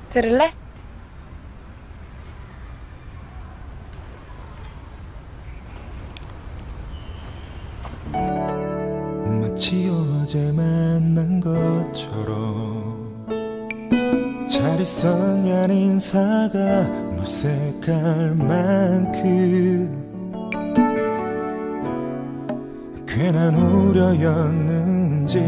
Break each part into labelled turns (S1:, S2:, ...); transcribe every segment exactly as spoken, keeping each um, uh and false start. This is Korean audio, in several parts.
S1: 들을래?
S2: 마치 어제 만난 것처럼 잘 있었냐는 인사가 무색할 만큼 괜한 우려였는지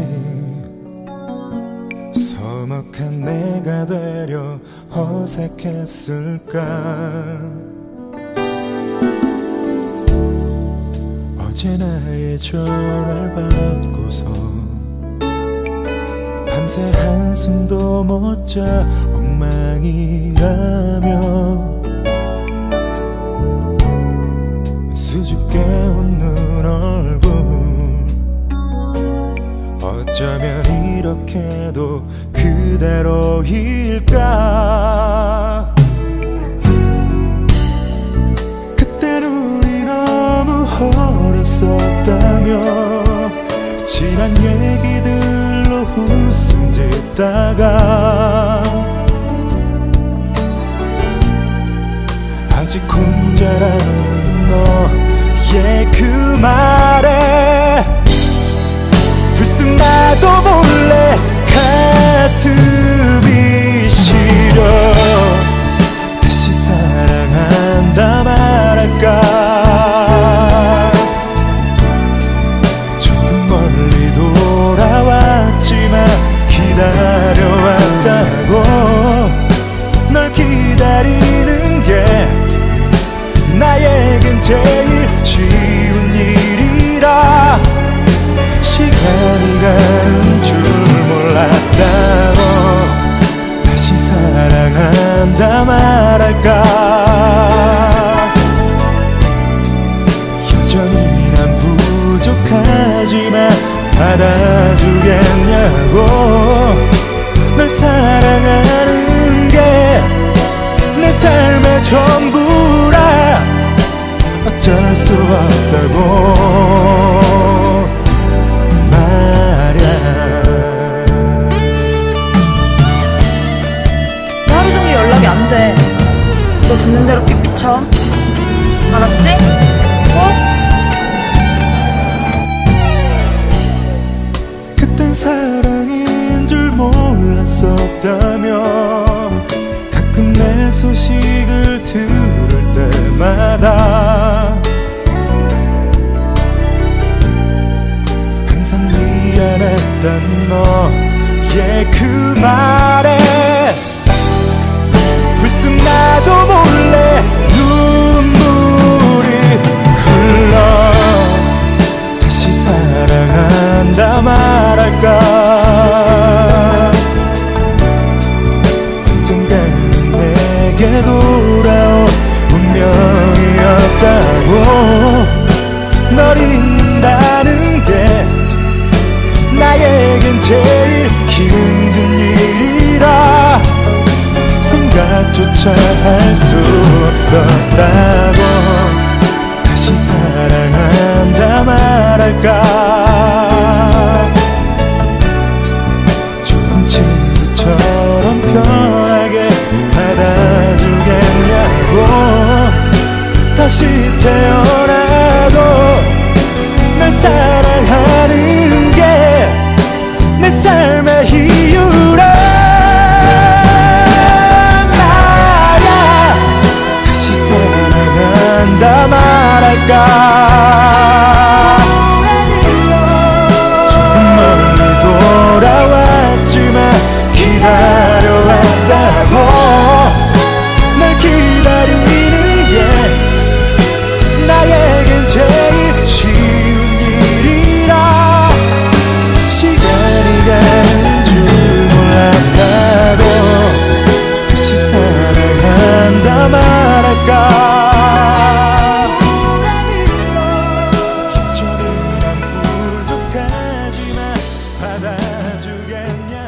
S2: 서먹한 내가 되려 어색했을까. 어제 나의 전화를 받고서 밤새 한숨도 못 자 엉망이라며 수줍게 웃는 얼굴 어쩌면 이렇게도 그대로일까. 그땐 우리 너무 어렸었다며 지난 얘기들로 웃음 짓다가 아직 혼자라는 너의 그 말에 불쑥 나도 몰래 가슴이 시려 다시 사랑한다 말할까. 조금 멀리 돌아왔지만 기다려왔다고. 널 기다리는 게 나에겐 제일 쉬운 일이라. 시간이 가는 줄 몰랐다고. 다시 사랑한다 말할까. 여전히 난 부족하지만 받아주겠냐고. 널 사랑하는 게 내 삶의 전부라. 어쩔 수 없다고 말야.
S1: 나 하루 종일 연락이 안 돼. 너 듣는 대로 삐삐쳐. 알았지? 꼭?
S2: 그땐 사랑인 줄 몰랐었다며. 가끔 내 소식을 들을 때마다 항상 미안했던 너의 그 말에 불쑥 나도 몰래 눈물이 흘러 다시 사랑한다 말할까. 언젠가는 내게 돌아올 운명이었다고. 널 잊는다는 게 나에겐 제일 힘든 일이라. 생각조차 할 수 없었다고. 다시 사랑한다 말할까. 좋은 친구처럼 편하게 받아주겠냐고. 다시 태어나도 날 사랑하는 게 내 삶의 이유라 말야. 다시 사랑한다 말할까. 조금 멀리 돌아왔지만 기다려왔다고. 날 기다리는 게 나에겐 제일 쉬운 일이라. 시간이 가는 줄 몰랐다고. 다시 사랑한다 말할까. 여전히 난 부족하지만 받아주겠냐.